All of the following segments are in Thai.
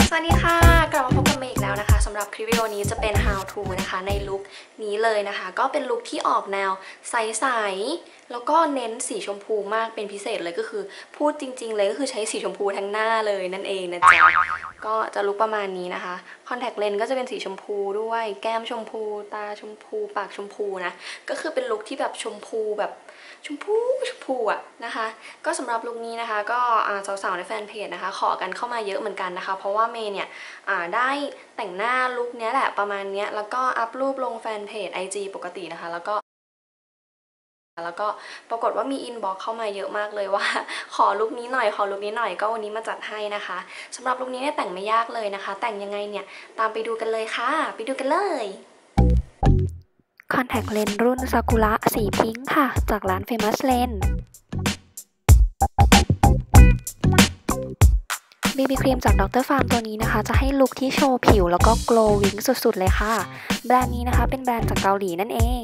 สวัสดีค่ะกลับมาพบกับเมย์อีกแล้วนะคะสำหรับคลิปวิดีโอนี้จะเป็น how to นะคะในลุคนี้เลยนะคะก็เป็นลุคที่ออกแนวใสๆแล้วก็เน้นสีชมพูมากเป็นพิเศษเลยก็คือพูดจริงๆเลยก็คือใช้สีชมพูทั้งหน้าเลยนั่นเองนะจ๊ะก็จะลุคประมาณนี้นะคะคอนแทคเลนส์ก็จะเป็นสีชมพูด้วยแก้มชมพูตาชมพูปากชมพูนะก็คือเป็นลุคที่แบบชมพูแบบชมพูอะนะคะก็สำหรับลุคนี้นะคะก็สาวๆในแฟนเพจนะคะขอกันเข้ามาเยอะเหมือนกันนะคะเพราะว่าเมย์เนี่ยได้แต่งหน้าลุคนี้แหละประมาณนี้แล้วก็อัพรูปลงแฟนเพจ IG ปกตินะคะแล้วก็ปรากฏว่ามีอินบ็อกซ์เข้ามาเยอะมากเลยว่าขอลุคนี้หน่อยก็วันนี้มาจัดให้นะคะสำหรับลุคนี้เนี่ยแต่งไม่ยากเลยนะคะแต่งยังไงเนี่ยตามไปดูกันเลยค่ะไปดูกันเลยคอนแทคเลนส์รุ่นซากุระสีพิงค์ค่ะจากร้าน Famous Lens BB ครีมจากดรฟาร์มตัวนี้นะคะจะให้ลุคที่โชว์ผิวแล้วก็โกลว์วิ้งสุดๆเลยค่ะแบรนด์นี้นะคะเป็นแบรนด์จากเกาหลีนั่นเอง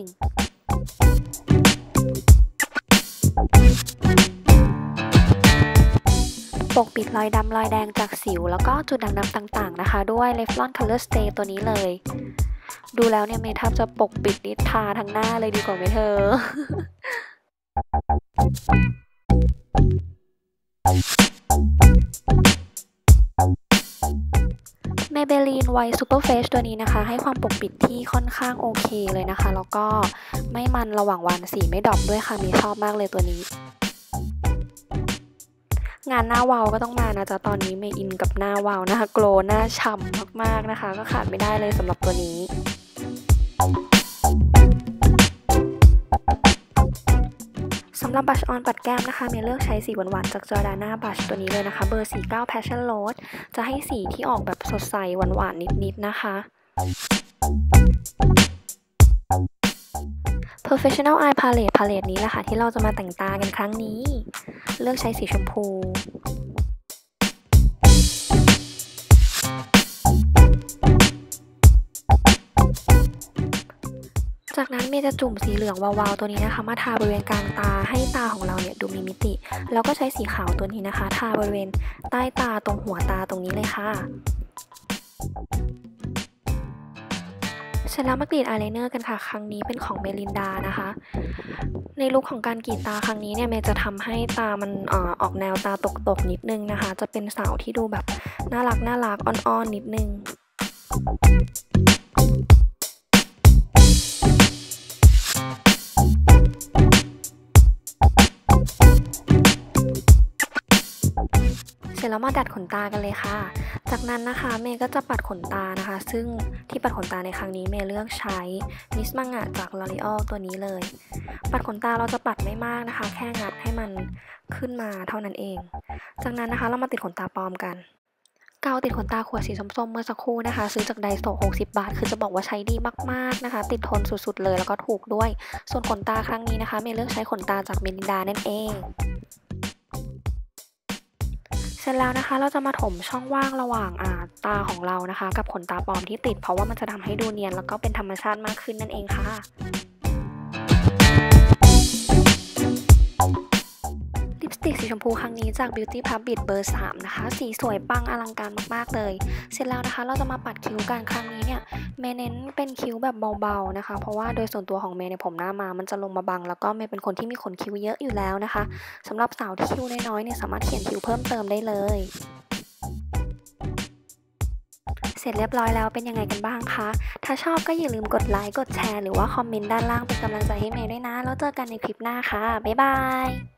ปกปิดรอยดำรอยแดงจากสิวแล้วก็จุดด่างดำต่างๆนะคะด้วย Revlon Color Stay ตัวนี้เลยดูแล้วเนี่ยเมย์แทบจะปกปิดนิดทาทั้งหน้าเลยดีกว่าไหมเธอ Maybelline White Super Fresh ตัวนี้นะคะให้ความปกปิดที่ค่อนข้างโอเคเลยนะคะแล้วก็ไม่มันระหว่างวันสีไม่ดรอปด้วยค่ะเมย์ชอบมากเลยตัวนี้งานหน้าวาวก็ต้องมานะจ๊ะตอนนี้เมย์อินกับหน้าวาวนะคะโกลว์หน้าฉ่ำมากๆนะคะก็ขาดไม่ได้เลยสำหรับตัวนี้สำหรับบัชออนปัดแก้มนะคะเมย์เลือกใช้สีหวานๆจาก Jordana Blush ตัวนี้เลยนะคะเบอร์49 Passion Rose จะให้สีที่ออกแบบสดใสหวานๆนิดๆนะคะ Professional Eye Palette นี้แหละค่ะที่เราจะมาแต่งตากันครั้งนี้เลือกใช้สีชมพูจากนั้นเมย์จะจุ่มสีเหลืองวาวๆตัวนี้นะคะมาทาบริเวณกลางตาให้ตาของเราเนี่ยดูมีมิติแล้วก็ใช้สีขาวตัวนี้นะคะทาบริเวณใต้ตาตรงหัวตาตรงนี้เลยค่ะเสร็จแล้วมากรีดอายไลเนอร์กันค่ะครั้งนี้เป็นของเมลินดานะคะในลุคของการกรีดตาครั้งนี้เนี่ยเมย์จะทำให้ตามันออกแนวตาตกๆนิดนึงนะคะจะเป็นสาวที่ดูแบบน่ารักอ่อนๆนิดนึงเสร็จแล้วมาดัดขนตากันเลยค่ะจากนั้นนะคะเมย์ก็จะปัดขนตานะคะซึ่งที่ปัดขนตาในครั้งนี้เมย์เลือกใช้มิสมังะจาก L'Oreal ตัวนี้เลยปัดขนตาเราจะปัดไม่มากนะคะแค่งัดให้มันขึ้นมาเท่านั้นเองจากนั้นนะคะเรามาติดขนตาปลอมกันกาวติดขนตาขวดสีส้มๆเมื่อสักครู่นะคะซื้อจากไดโซ60 บาทคือจะบอกว่าใช้ดีมากๆนะคะติดทนสุดๆเลยแล้วก็ถูกด้วยส่วนขนตาครั้งนี้นะคะเมย์เลือกใช้ขนตาจากเมลินดานั่นเองเสร็จแล้วนะคะเราจะมาถมช่องว่างระหว่างตาของเรานะคะกับขนตาปลอมที่ติดเพราะว่ามันจะทำให้ดูเนียนแล้วก็เป็นธรรมชาติมากขึ้นนั่นเองค่ะลิปสติกสีชมพูครั้งนี้จาก Beauty Public เบอร์3นะคะสีสวยปังอลังการมากๆเลยเสร็จแล้วนะคะเราจะมาปัดคิ้วกันครั้งนี้เนี่ยเมย์เน้นเป็นคิ้วแบบเบาๆนะคะเพราะว่าโดยส่วนตัวของเมย์ในผมหน้ามามันจะลงมาบังแล้วก็เมย์เป็นคนที่มีขนคิ้วเยอะอยู่แล้วนะคะสำหรับสาวที่คิ้วน้อยๆเนี่ยสามารถเขียนคิ้วเพิ่มเติมได้เลยเสร็จเรียบร้อยแล้วเป็นยังไงกันบ้างคะถ้าชอบก็อย่าลืมกดไลค์กดแชร์หรือว่าคอมเมนต์ด้านล่างเป็นกำลังใจให้เมย์ด้วยนะแล้วเจอกันในคลิปหน้าค่ะบ๊ายบาย